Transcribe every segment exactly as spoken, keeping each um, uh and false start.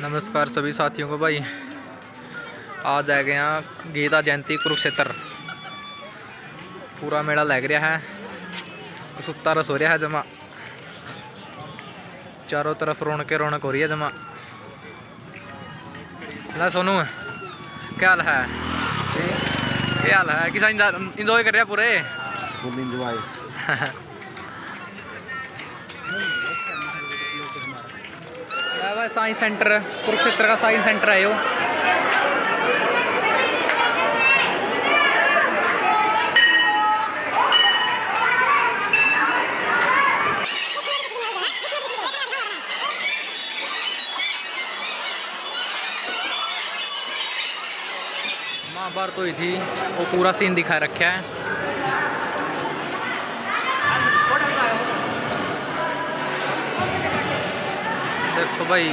नमस्कार सभी साथियों को भाई। आज आ गए यहाँ गीता जयंती कुरुक्षेत्र। पूरा मेला लग रहा है, सुत्ता रस हो रहा है जमा। चारों तरफ रौनक रौनक हो रही है जमा। ना सोनू क्या हाल है? क्या हाल है? किसान इंजॉय कर रहे हैं पूरे full enjoy. Science centre Kurukshetra का साइंस सेंटर है यो। महाभारत हुई थी वो पूरा सीन दिखा रखा है। देखो भाई,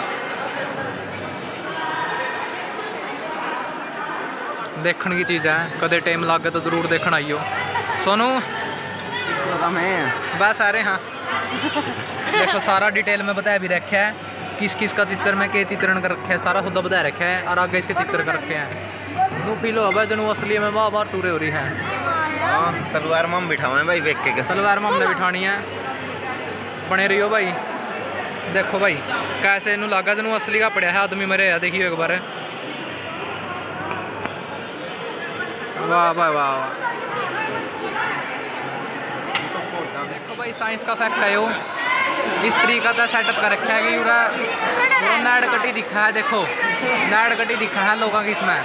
देखने की चीज़ है, कदे टाइम लगे तो जरूर देखना आइयो। सोनू बस सारे हाँ देखो सारा डिटेल में बताया भी रखा है, किस किस का चित्र में के चित्रण कर रखा है, सारा खुदा बताया रखा है। और आगे इसके चित्र कर रखे हैं। नू फील हो भाई जनू असली में बार बार टूरे हो रही है। हाँ तलवार मम बिठाओ है भाई, देख के तलवार मम ने बिठानी है। बने रहियो भाई। देखो भाई कैसे इनू लागा जनू असली का पड़ा है, आदमी मरे है। देखियो एक बार, वाह वाह वाह। देखो भाई साइंस का फैक्ट है यो। इस तरीका का सेटअप कर रखा है कि पूरा नाड़ कटी दिखा है। देखो नाड़ कटी दिखा है लोगों की इसमें।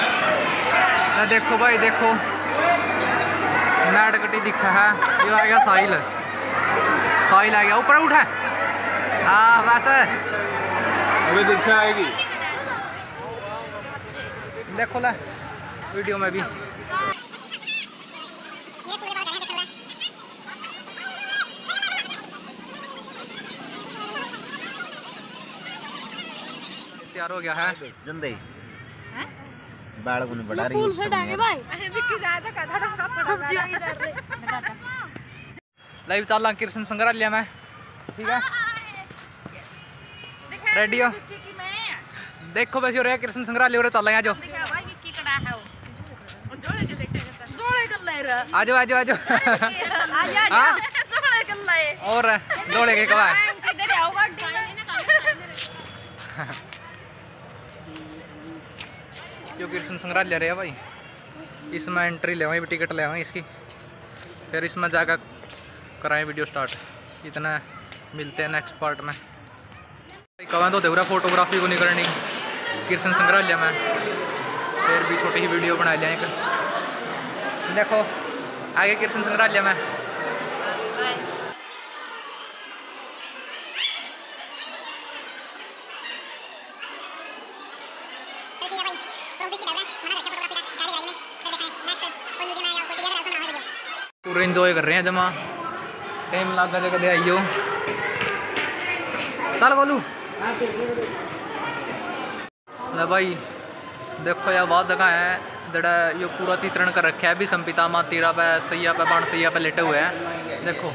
देखो भाई देखो नाड़ कटी दिखा है। ये आ गया साहिल, साहिल आ गया ऊपर उठा। हाँ बस अभी दीक्षा आएगी। देखो ला वीडियो में भी तैयार हो गया है। जंदे बाल को नहीं बढ़ा रही है लाइव चल रहा कृष्ण संग्रहालय में। ठीक है रेडी हो? देखो वैसे हो कृष्ण संग्रहालय और चल रहे हैं। जो आजो आजो आजो और जोड़े के कवा जो कृष्ण संग्रहालय रहे भाई, इसमें एंट्री ले वहीं टिकट ले वहीं इसकी, फिर इसमें जाकर कराएं वीडियो स्टार्ट। इतना मिलते हैं नेक्स्ट पार्ट में। कवा तो देवरा फोटोग्राफी को नहीं करनी कृष्ण संग्रहालय में, फिर भी छोटी ही वीडियो बना लिया एक। देखो आगे कृष्ण संग्रहालय में। पूरे इंजॉय कर रहे हैं जमा। टाइम लगा जगह दे आइयो। चल गोलू ले भाई। देखो यार बहुत जगह है जड़ा ये पूरा चित्रण कर रखा है। भी संपिता माँ तीरा पे सैया पे बाण सैया पे लेटे हुए हैं। देखो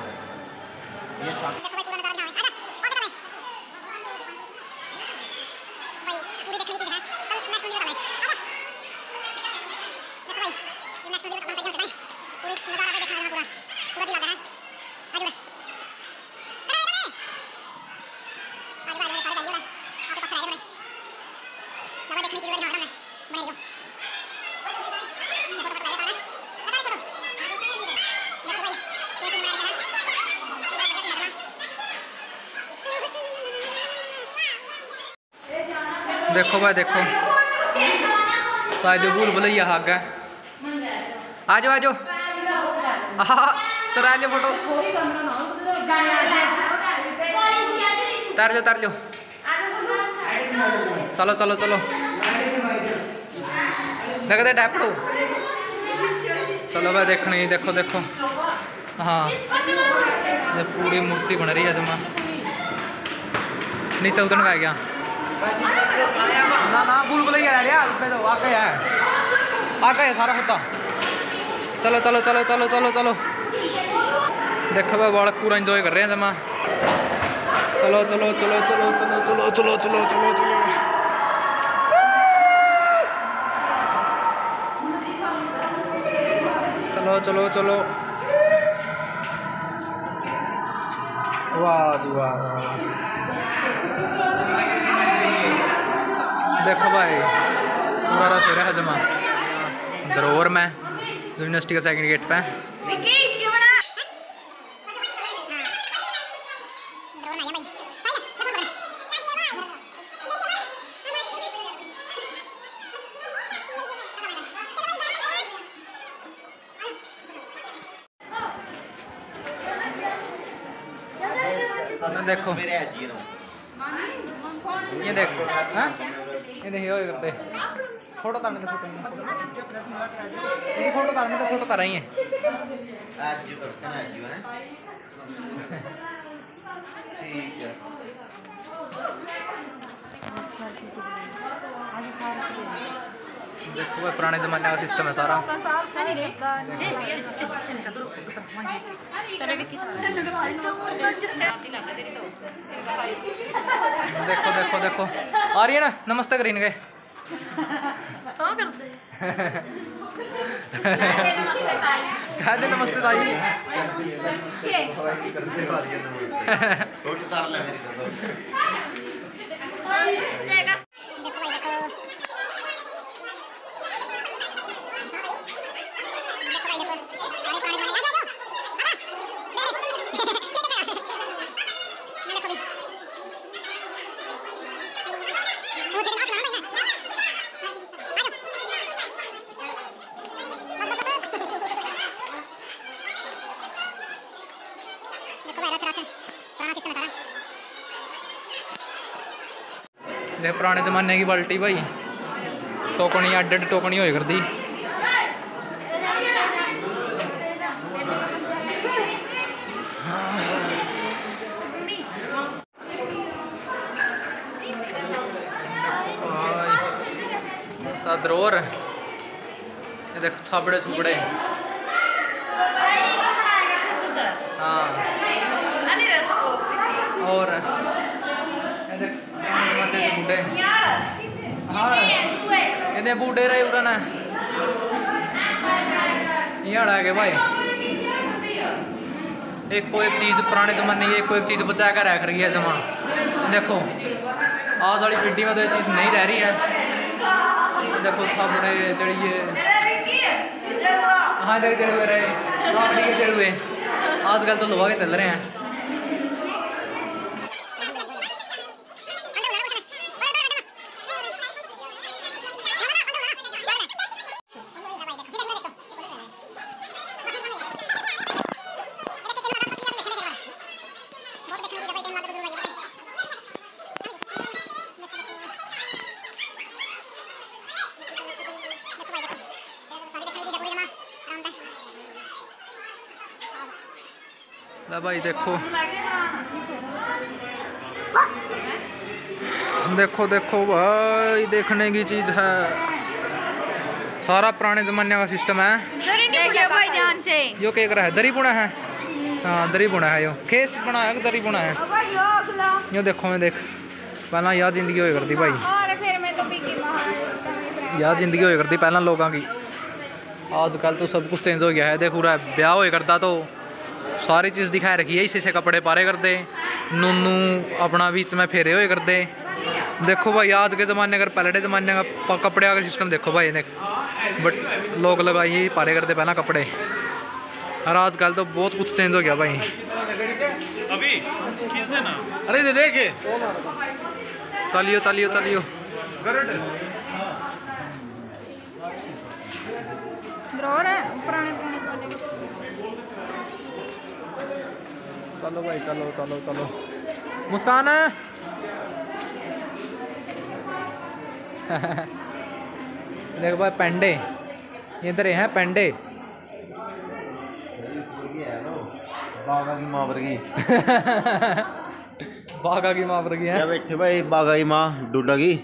देखो भाई देखो शायद भूल भुलैया हाग है। आ जाओ आ जाओ हाँ तो रह लो फोटो। तार लो तार लो चलो चलो चलो देख दे टैप चलो भाई देखनी। देखो देखो हाँ ये पूरी मूर्ति बन रही है जमा। नीचे उतरने का गया ना ना भूल भुलैया तो आ गया है, आ गया सारा होता। चलो चलो चलो चलो चलो चलो देखो भाई बालक पूरा एंजॉय कर रहे हैं जमा। चलो चलो चलो चलो चलो चलो चलो चलो चलो चलो चलो चलो चलो वाह जी वाह। देखो भाई पूरा रस हो रहा है जमा धरोहर में यूनिवर्सिटी का सेकंड गेट पे। देखो ये देखो हाँ ये देखिए ये करते फोटो तारने तो फोटो ये फोटो तारने तो फोटो तार रही है। ठीक है देखो भाई पुराने ज़माने का सिस्टम है सारा। देखो देखो देखो आ रही है ना नमस्ते करीन गए कह दे नमस्ते ताई। देख पुराने जमाने की बाल्टी भाई टोकनी अड्ड अड्ड टोकनी होए करती। धरोहर ये देख छाबड़े छुबड़े हाँ और बूढ़े हाँ ये बूढ़े रहे उरा ना यहाँ है भाई एक को एक चीज़ पुराने ज़माने की एक को एक चीज़ बचा कर रख रही है जमा। देखो आज वाली पीढ़ी में तो ये चीज़ नहीं रह रही है। देखो छाबड़े जड़िए हाँ देख जड़ुए रहे छाबड़ी के जड़ुए आजकल तो लोहा के चल रहे हैं। भाई देखो देखो देखो भाई देखने की चीज है सारा पुराने जमाने का सिस्टम है। भाई ध्यान से यो क्या कर रहा है दरी बुना है हाँ दरी बुना है यो खेस बना है दरी बुना है यो देखो मैं देख पहला यार जिंदगी हो करती भाई यार जिंदगी हो करती पहला लोगों की। आजकल तो सब कुछ चेंज हो गया है। देखो रहा ब्याह हो करता तो सारी चीज़ दिखाई रखी है इसे से कपड़े पारे करते नूनू अपना बीच में फेरे हुए करते। देखो भाई आज के ज़माने का पहले ज़माने का कपड़े का सिस्टम देखो भाई देख बट लोग लगाइए पारे करते पहला कपड़े और आजकल तो बहुत कुछ चेंज हो गया भाई। अभी खींच देना अरे दे देखे चलियो चलियो चलियो धरोहर है पुराने पुराने चलो भाई चलो चलो चलो मुस्कान है देखो भाई पेंडे इधर हैं पेंडे बागा की माँ वर्गी बागा की माँ वर्गी है क्या बैठे भाई बागा की माँ डूडा की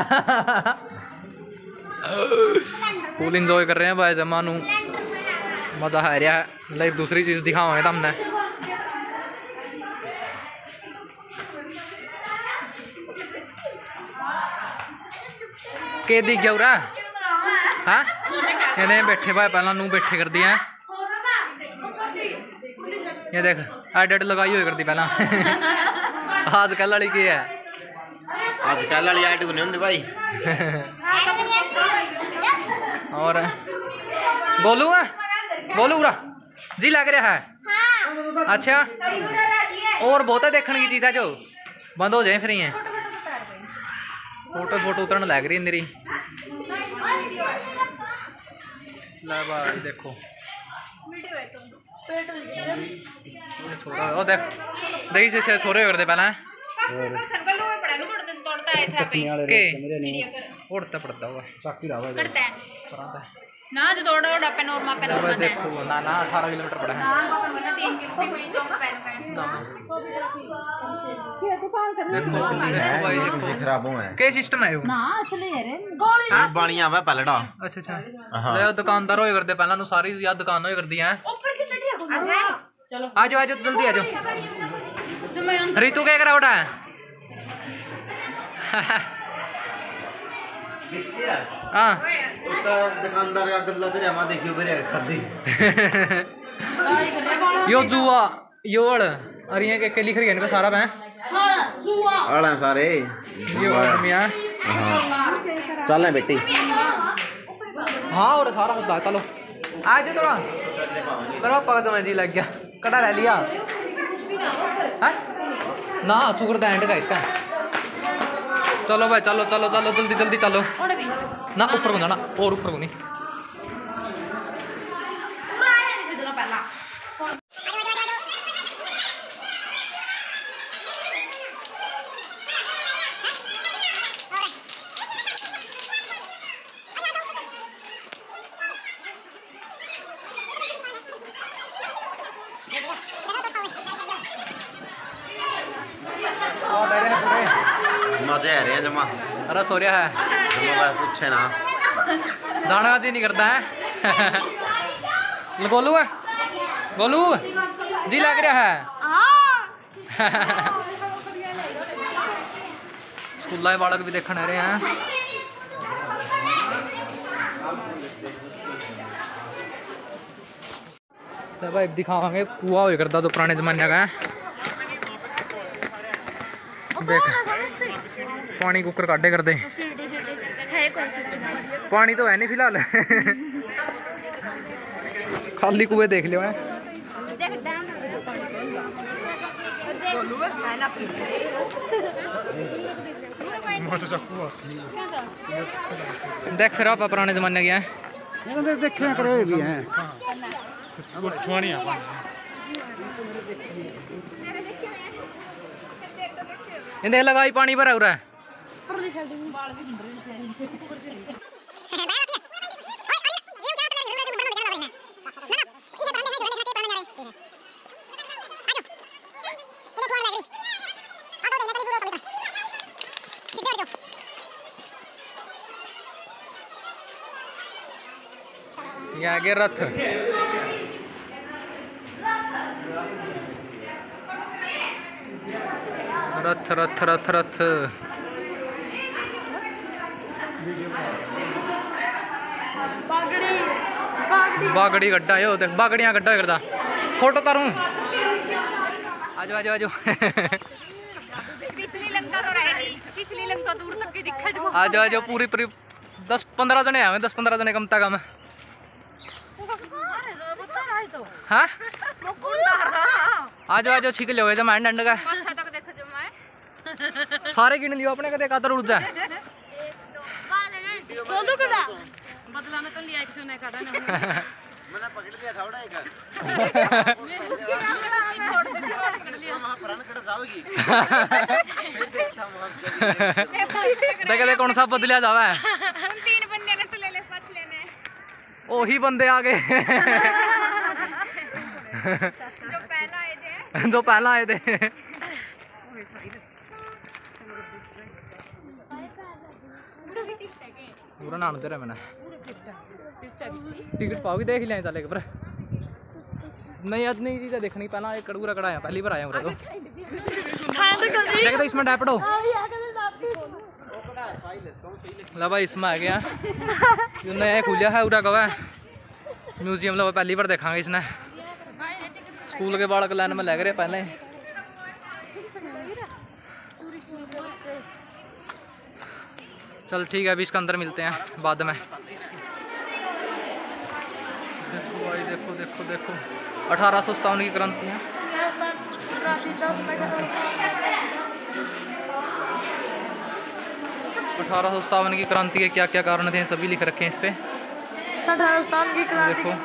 फुल इंजॉय कर रहे हैं भाई जमानू मज़ा आ रहा है। लाइव दूसरी चीज़ दिखाओगे तो हमने के दी गया उरा हाँ इन्हें बैठे भाई पहला नू बैठे कर दिया ये देख एड लगाई हुई कर दी पहला आजकल वाली की है आजकल वाली ऐड को नहीं होंगे भाई और गोलू है गोलू उरा जी लग रहा है अच्छा और बहुत है देखने की चीज़ है जो बंद हो जाए फिर ये फोटो फोटो उतरने लग रही मेरी ले भाई देखो छोड़ा ओ देख दही से से छोरे कर दे पहला के उड़ता पड़ता हुआ साकी रहा है ना जो थोड़ा थोड़ा पे नॉर्मल पे नॉर्मल है देखो ना ना अठारह किलोमीटर पड़ा है ना पापा मुझे तीन किलोमीटर चौक पे देखो देखो भाई देखो खराबों है के सिस्टम है ना असली है रे गोली ये बाणियां वा पलड़ा अच्छा अच्छा ले दुकानदार होए करदे पहला नु सारी याद दुकान होए करदी है ऊपर की चढ़िया को आ जाओ चलो आ जाओ आ जाओ जल्दी आ जाओ जो मैं रितु क्या करा उड़ा है हाँ उसका दुकानदार का गल्ला तेरे हमारे देखियो बेरे कर दी यो जुआ योड़ अरे ये के लिख रही है इनका सारा मैं हां जुआ आला सारे ये और मियां हां चल बेटी हाँ और सारा मुद्दा चलो आ जाओ थोड़ा करो पग तो मैं जी लग गया कड़ा रह लिया हाँ ना शुक्र दा एंड का इसका चलो भाई चलो चलो चलो जल्दी जल्दी चलो ना ऊपर को जाना और ऊपर को नहीं मजे आ रहे हैं जमा अरे सो रहा है जमा भाई पूछे ना जाना जी नहीं करता है गोलू है गोलू जी लग रहा है स्कूल बालक भी देखने आ रहे हैं तो भाई दिखावांगे कुआ हो करता जो पुराने जमाने का है देख पानी कुकर काटे कर दे पानी तो है नहीं फिलहाल खाली कुएं देख लियो है देख फिर आप पुराने जमाने के हैं देखे करे भी हैं इन्हें लगाई पानी भरा उरा ये आगे रथ रथ रथ रथ रथ बागड़ी गड्ढा यो देख बागड़ियां गड्ढा करदा फोटो तारूं आजो आजो आजो पिछली लंका तो रहेगी पिछली लंका दूर तक की दिखा जो आजो आजो पूरी पूरी दस पंद्रह जने आवे दस पंद्रह जने कम तक हम हाँ आजो आजो छिक लो जमा डंड का अच्छा तक देखो जो मैं सारे गिन लियो अपने कदे कातर उड़ जा बोलो कड़ा बदला में तो लिया एक्शन है कदा ना मैंने पकड़ लिया था बड़ा एक छोड़ दे पकड़ लिया वहां पर खड़ा जाओगी देख दे कौन सा बदलिया जावे उन तीन बंदे ने तो ले ले पास लेने ओही बंदे आ गए जो पहला आए थे जो पहला आए थे पूरा नाम तेरा मैंने टिकट पाओगी देख लिया चले पर नहीं आज नहीं चीज़ें देखनी पहला एक कड़ूरा कड़ा है पहली बार आया हूँ तो देख तो इसमें डैपडो ला भाई इसमें आ गया जो नया खुलिया है उरा कवा म्यूजियम ला पहली बार देखांगे इसने स्कूल के बालक लाइन में लग रहे पहले ही। चल ठीक है अभी इसके अंदर मिलते हैं बाद में। देखो भाई देखो देखो देखो अठारह सौ सत्तावन की क्रांति है। अठारह सौ सत्तावन की क्रांति के क्या क्या कारण थे सभी लिख रखे हैं इस पे। अठारह सौ सत्तावन की क्रांति देखो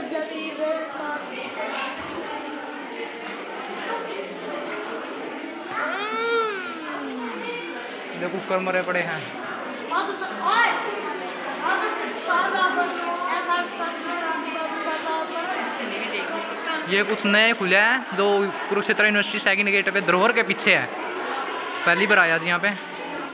देखो कुकर मरे पड़े हैं। ये कुछ नए खुले हैं जो कुरुक्षेत्र यूनिवर्सिटी सेकंड गेट पे धरोहर के पीछे है। पहली बार आया जी यहाँ पे।